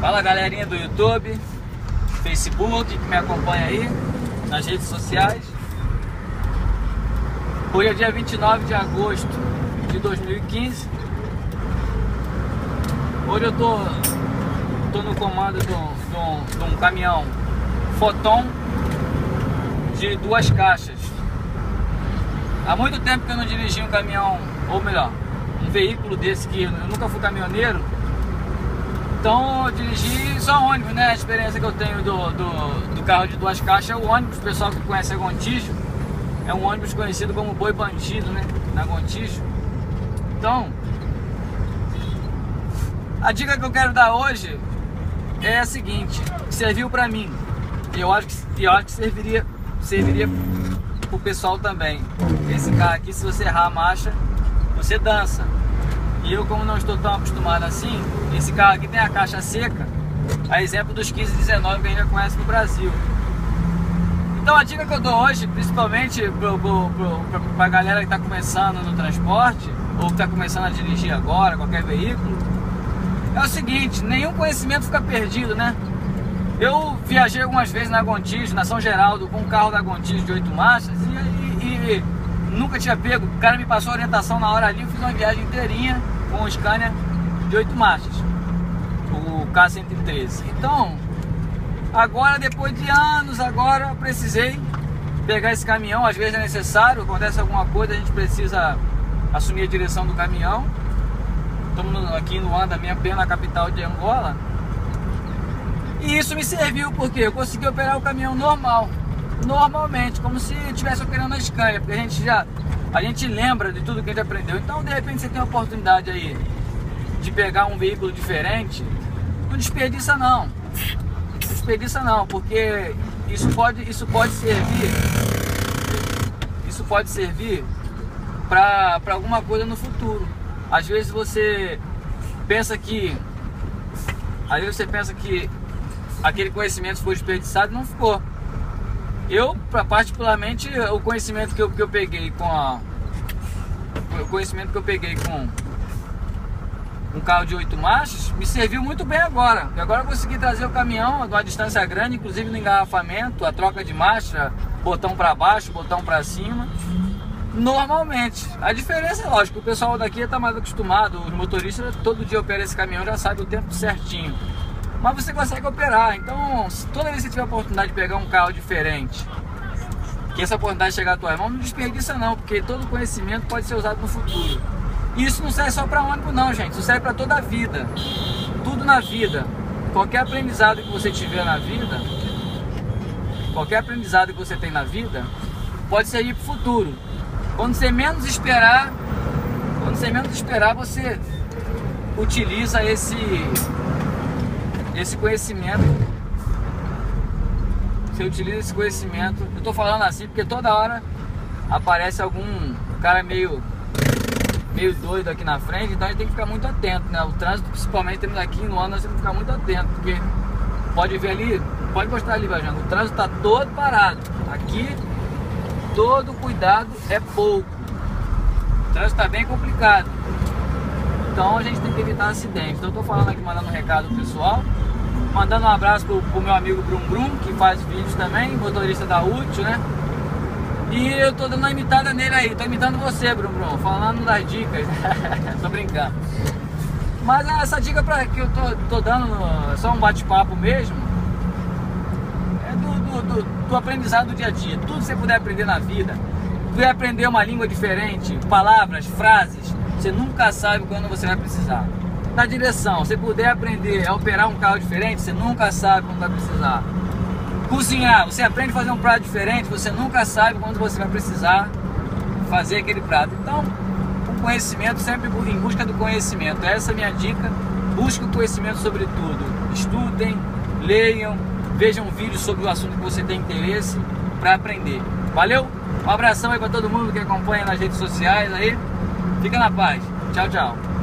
Fala galerinha do YouTube, Facebook, que me acompanha aí nas redes sociais. Hoje é dia 29 de agosto de 2015. Hoje eu tô no comando de um caminhão Foton de 2 caixas. Há muito tempo que eu não dirigi um caminhão, ou melhor, um veículo desse, que eu nunca fui caminhoneiro. Então eu dirigi só ônibus, né? A experiência que eu tenho do carro de 2 caixas é o ônibus. O pessoal que conhece a Gontijo, é um ônibus conhecido como boi bandido, né? Na Gontijo. Então, a dica que eu quero dar hoje é a seguinte, que serviu pra mim. E eu acho que serviria pro pessoal também. Esse carro aqui, se você errar a marcha, você dança. E eu, como não estou tão acostumado assim, esse carro aqui tem a caixa seca, a exemplo dos 1519 que a gente já conhece no Brasil. Então a dica que eu dou hoje, principalmente pra galera que está começando no transporte, ou que está começando a dirigir agora, qualquer veículo, é o seguinte: nenhum conhecimento fica perdido, né? Eu viajei algumas vezes na Gontijo, na São Geraldo, com um carro da Gontijo de 8 marchas e nunca tinha pego. O cara me passou a orientação na hora ali, eu fiz uma viagem inteirinha com o Scania de 8 marchas, o K113. Então, agora, depois de anos, agora eu precisei pegar esse caminhão. Às vezes é necessário, acontece alguma coisa, a gente precisa assumir a direção do caminhão. Estamos aqui em Luanda, minha plena capital de Angola. E isso me serviu porque eu consegui operar o caminhão normalmente, como se estivesse operando na Scania, porque a gente lembra de tudo que a gente aprendeu. Então, de repente, você tem a oportunidade aí de pegar um veículo diferente, não desperdiça não. Não desperdiça não, porque isso pode servir para alguma coisa no futuro. Às vezes você pensa que aquele conhecimento foi desperdiçado, não ficou. Eu, particularmente, o conhecimento que eu peguei com um carro de 8 marchas me serviu muito bem agora. E agora eu consegui trazer o caminhão a uma distância grande, inclusive no engarrafamento, a troca de marcha, botão para baixo, botão para cima, normalmente. A diferença é lógico, o pessoal daqui está mais acostumado, os motoristas todo dia operam esse caminhão, já sabe o tempo certinho. Mas você consegue operar. Então, se toda vez que você tiver a oportunidade de pegar um carro diferente, que essa oportunidade chegar à tua mão, não desperdiça não, porque todo conhecimento pode ser usado no futuro. E isso não serve só para ônibus não, gente, isso serve para toda a vida. Tudo na vida. Qualquer aprendizado que você tiver na vida, qualquer aprendizado que você tem na vida, pode servir para o futuro. Quando você menos esperar, você utiliza esse conhecimento. Você utiliza esse conhecimento. Eu tô falando assim porque toda hora aparece algum cara meio doido aqui na frente, então a gente tem que ficar muito atento, né? O trânsito, principalmente, temos aqui no ano, nós temos que ficar muito atento, porque pode ver ali, pode mostrar ali, Vajano, o trânsito tá todo parado. Aqui, todo cuidado é pouco. O trânsito tá bem complicado. Então a gente tem que evitar acidentes. Então eu tô falando aqui, mandando um recado pro pessoal, mandando um abraço pro meu amigo Brum Brum, que faz vídeos também, motorista da Útil, né? E eu tô dando uma imitada nele aí, tô imitando você, Brum Brum, falando das dicas. Tô brincando. Mas essa dica que eu tô dando, só um bate-papo mesmo, é do aprendizado do dia a dia. Tudo que você puder aprender na vida, puder aprender uma língua diferente, palavras, frases, você nunca sabe quando você vai precisar. Na direção, você puder aprender a operar um carro diferente, você nunca sabe quando vai precisar. Cozinhar, você aprende a fazer um prato diferente, você nunca sabe quando você vai precisar fazer aquele prato. Então, o conhecimento, sempre em busca do conhecimento. Essa é a minha dica. Busque o conhecimento sobre tudo. Estudem, leiam, vejam vídeos sobre o assunto que você tem interesse para aprender. Valeu? Um abração aí para todo mundo que acompanha nas redes sociais aí. Fica na paz. Tchau, tchau.